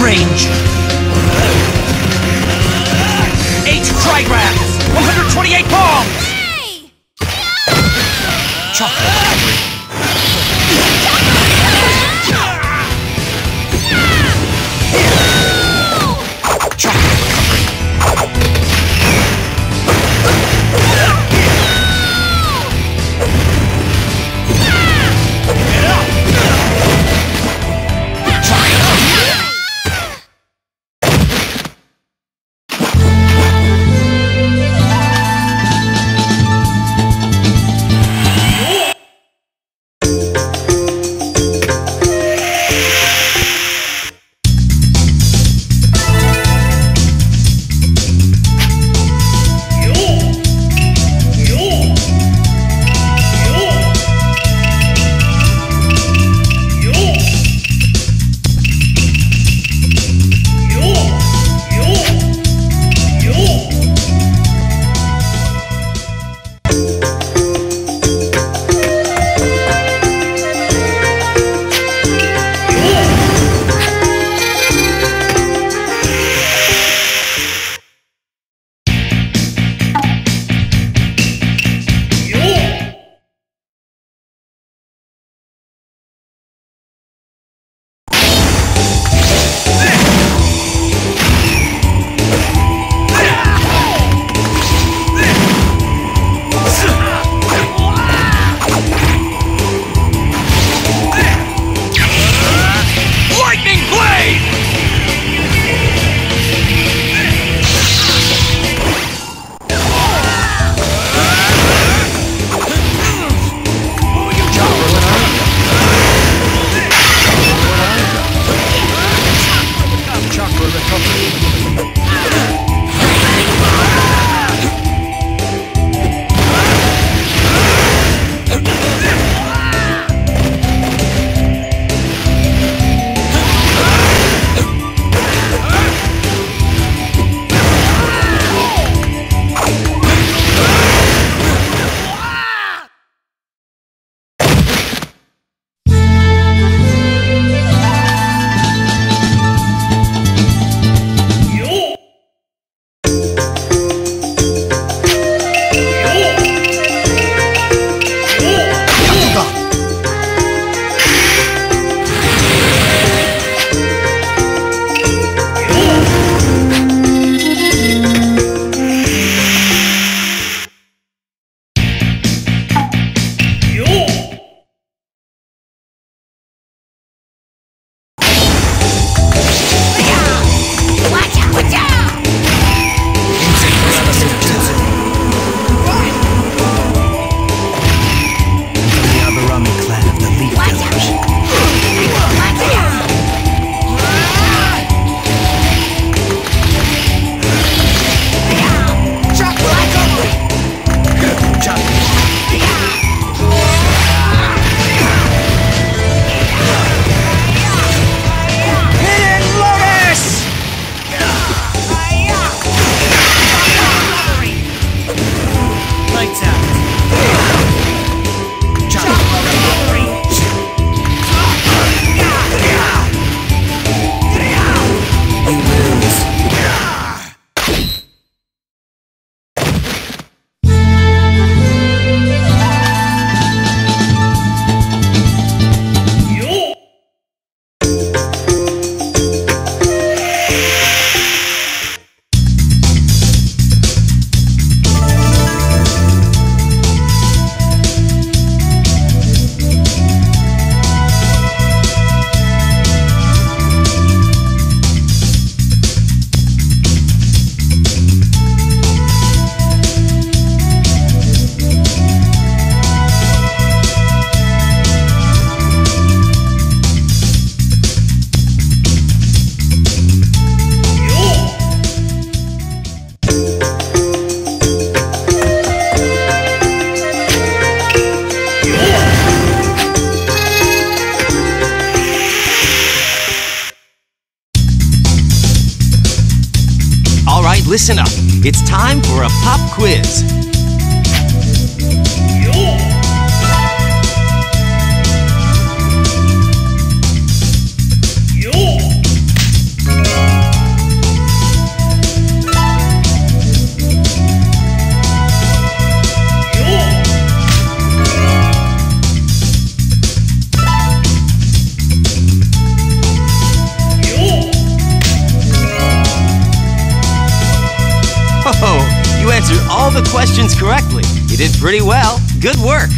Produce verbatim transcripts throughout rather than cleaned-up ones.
range. Eight trigrams. one hundred twenty-eight bombs. Hey! Chocolate recovery. Chocolate recovery. Listen up. It's time for a pop quiz. all the questions correctly. You did pretty well. Good work.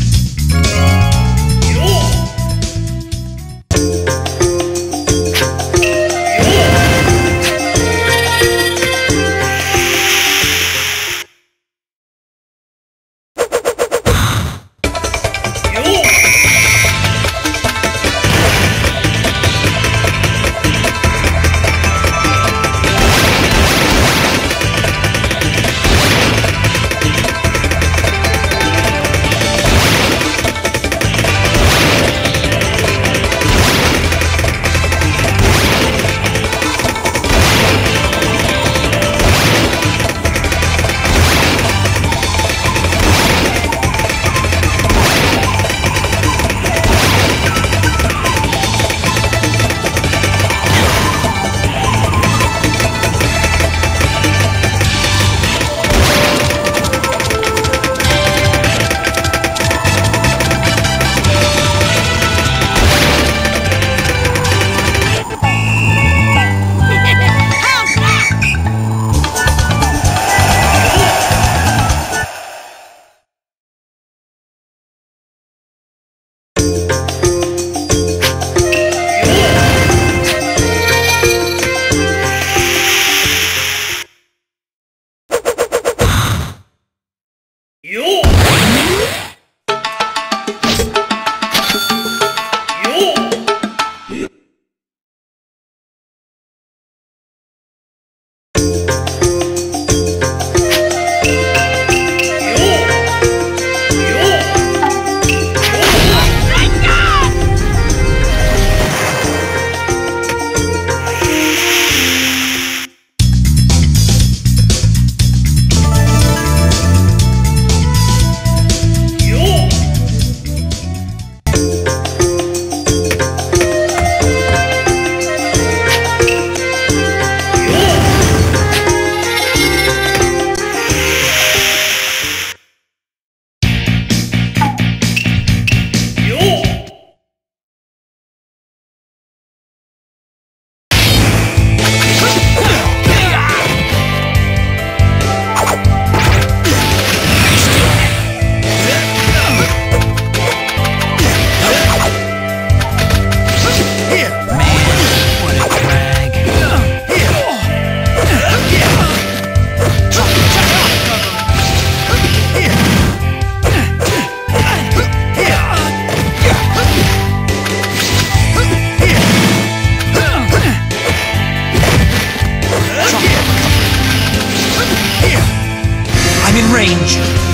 In range.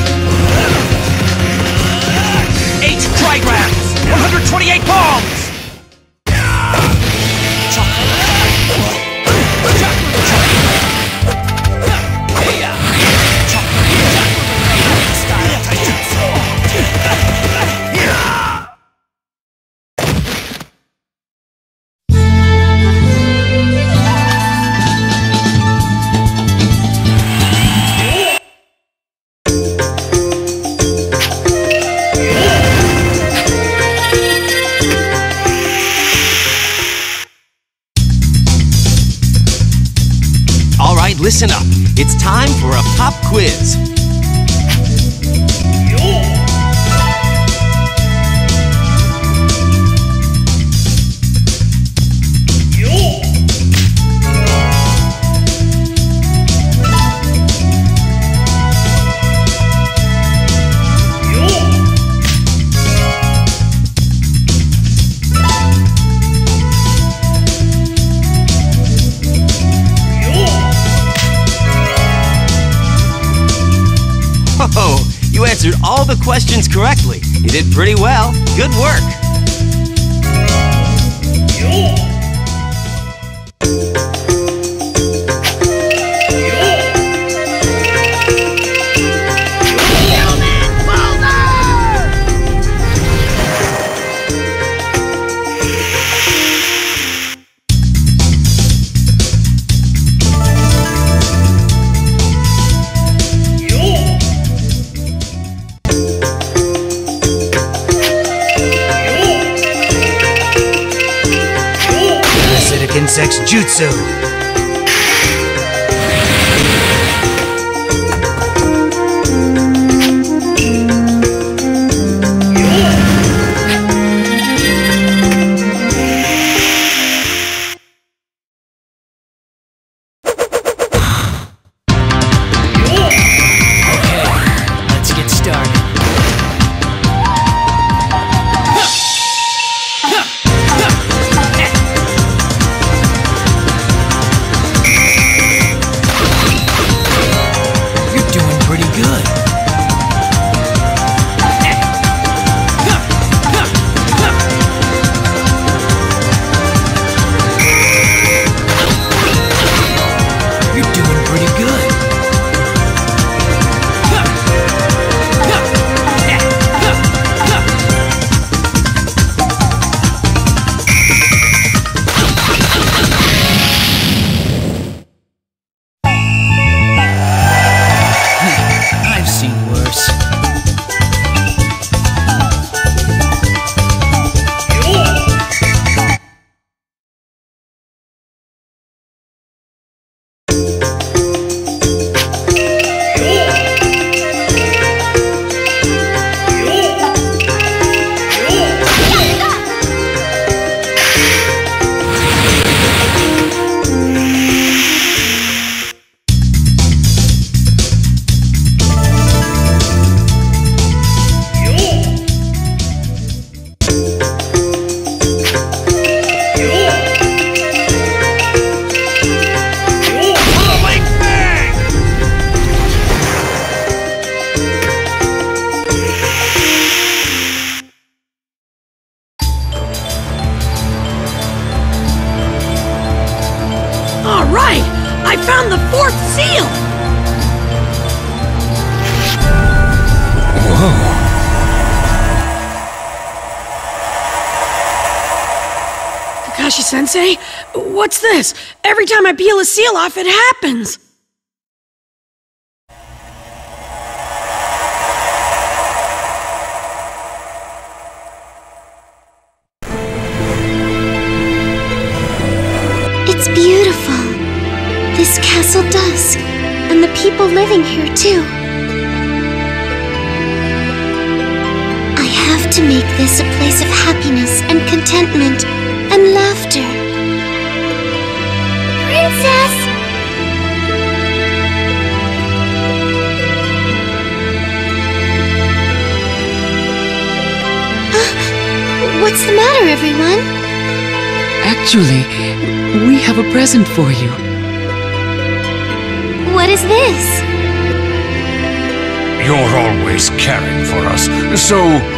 Eight trigrams! one hundred twenty-eight bombs! Listen up. It's time for a pop quiz. Oh, you answered all the questions correctly. You did pretty well. Good work. Insects Jutsu. right! I found the fourth seal! Whoa. Kakashi-sensei, what's this? Every time I peel a seal off, it happens! It's beautiful. This Castle Dusk, and the people living here too. I have to make this a place of happiness and contentment and laughter. Princess! Uh, what's the matter, everyone? Actually, we have a present for you. What is this? You're always caring for us, so...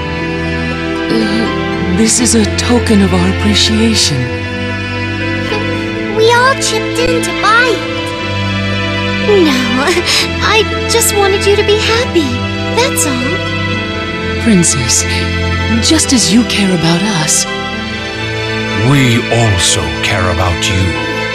Uh, this is a token of our appreciation. We all chipped in to buy it. No, I just wanted you to be happy, that's all. Princess, just as you care about us, we also care about you.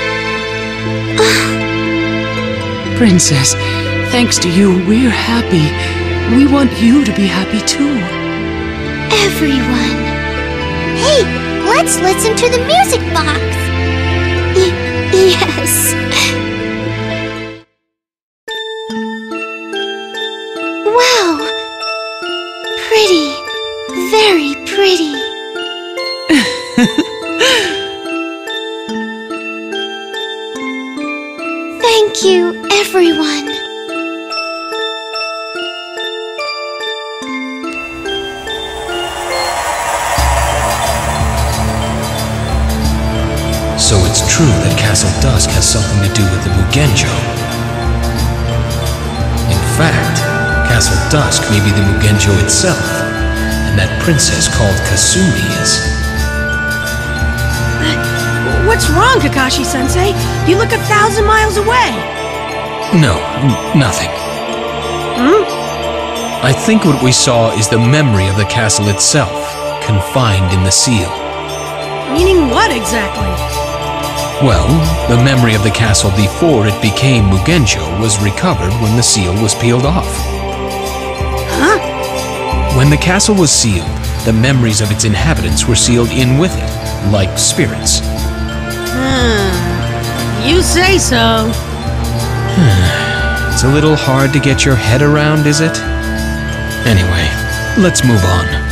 Princess, thanks to you, we're happy. We want you to be happy too. Everyone. Hey, let's listen to the music box. Y- yes. Wow. Pretty. Very pretty. Thank you, everyone. So it's true that Castle Dusk has something to do with the Mugenjo. In fact, Castle Dusk may be the Mugenjo itself, and that princess called Kasumi is... What's wrong, Kakashi-sensei? You look a thousand miles away. No, nothing. Hmm? I think what we saw is the memory of the castle itself, confined in the seal. Meaning what exactly? Well, the memory of the castle before it became Mugenjo was recovered when the seal was peeled off. Huh? When the castle was sealed, the memories of its inhabitants were sealed in with it, like spirits. Hmm. You say so. It's a little hard to get your head around, is it? Anyway, let's move on.